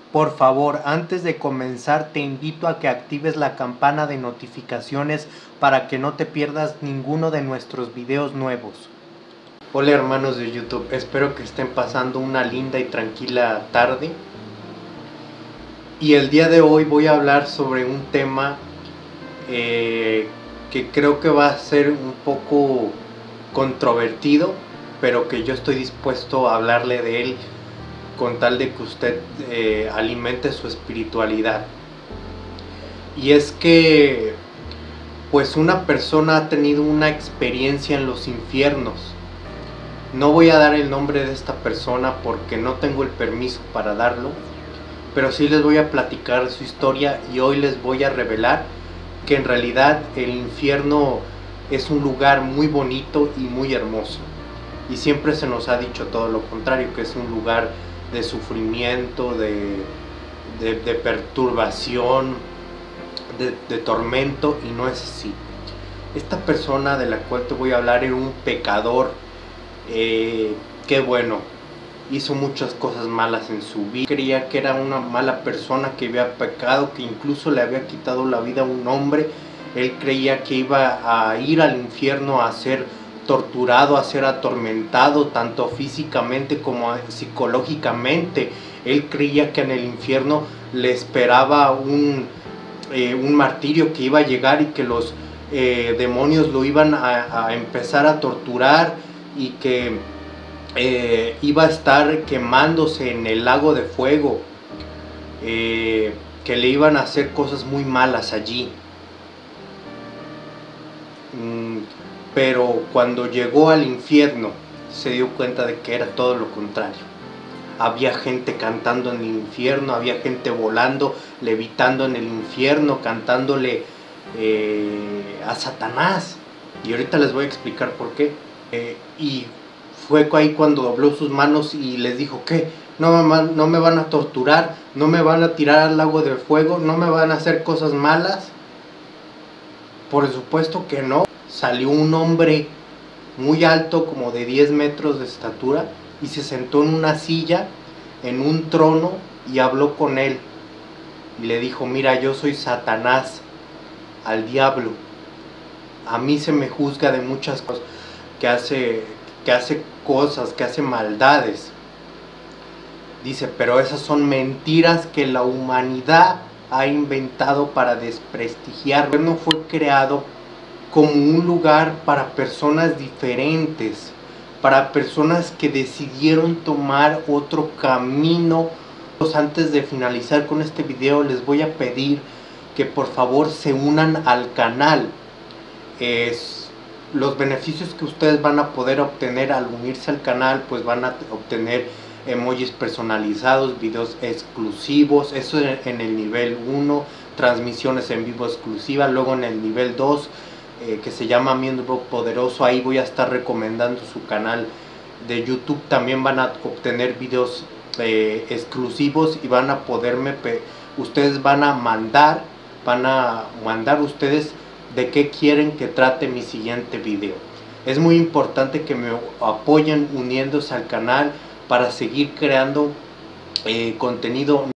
Por favor, antes de comenzar te invito a que actives la campana de notificaciones para que no te pierdas ninguno de nuestros videos nuevos. Hola hermanos de YouTube, espero que estén pasando una linda y tranquila tarde. Y el día de hoy voy a hablar sobre un tema que creo que va a ser un poco controvertido, pero que yo estoy dispuesto a hablarle de él con tal de que usted alimente su espiritualidad. Y es que pues una persona ha tenido una experiencia en los infiernos. No voy a dar el nombre de esta persona porque no tengo el permiso para darlo, pero sí les voy a platicar su historia y hoy les voy a revelar que en realidad el infierno es un lugar muy bonito y muy hermoso. Y siempre se nos ha dicho todo lo contrario, que es un lugar de sufrimiento, de perturbación, de tormento, y no es así. Esta persona de la cual te voy a hablar era un pecador que bueno, hizo muchas cosas malas en su vida. Creía que era una mala persona, que había pecado, que incluso le había quitado la vida a un hombre. Él creía que iba a ir al infierno a ser torturado, a ser atormentado, tanto físicamente como psicológicamente. Él creía que en el infierno le esperaba un martirio, que iba a llegar y que los demonios lo iban a empezar a torturar y que iba a estar quemándose en el lago de fuego, que le iban a hacer cosas muy malas allí. Pero cuando llegó al infierno se dio cuenta de que era todo lo contrario. Había gente cantando en el infierno, había gente volando, levitando en el infierno, cantándole a Satanás. Y ahorita les voy a explicar por qué. Y fue ahí cuando dobló sus manos y les dijo: ¿qué? No me van a torturar, no me van a tirar al lago de fuego, no me van a hacer cosas malas. Por supuesto que no. Salió un hombre muy alto, como de 10 metros de estatura, y se sentó en una silla, en un trono, y habló con él. Y le dijo: mira, yo soy Satanás, al diablo. A mí se me juzga de muchas cosas, que hace cosas, que hace maldades. Dice, pero esas son mentiras que la humanidad ha inventado para desprestigiar. El infierno fue creado como un lugar para personas diferentes, para personas que decidieron tomar otro camino. Antes de finalizar con este video, les voy a pedir que por favor se unan al canal. Los beneficios que ustedes van a poder obtener al unirse al canal, pues van a obtener emojis personalizados, videos exclusivos, eso en el nivel 1, transmisiones en vivo exclusivas. Luego en el nivel 2, que se llama Miembro Poderoso, ahí voy a estar recomendando su canal de YouTube. También van a obtener videos exclusivos y van a poderme, ustedes van a mandar ustedes de qué quieren que trate mi siguiente video. Es muy importante que me apoyen uniéndose al canal para seguir creando contenido.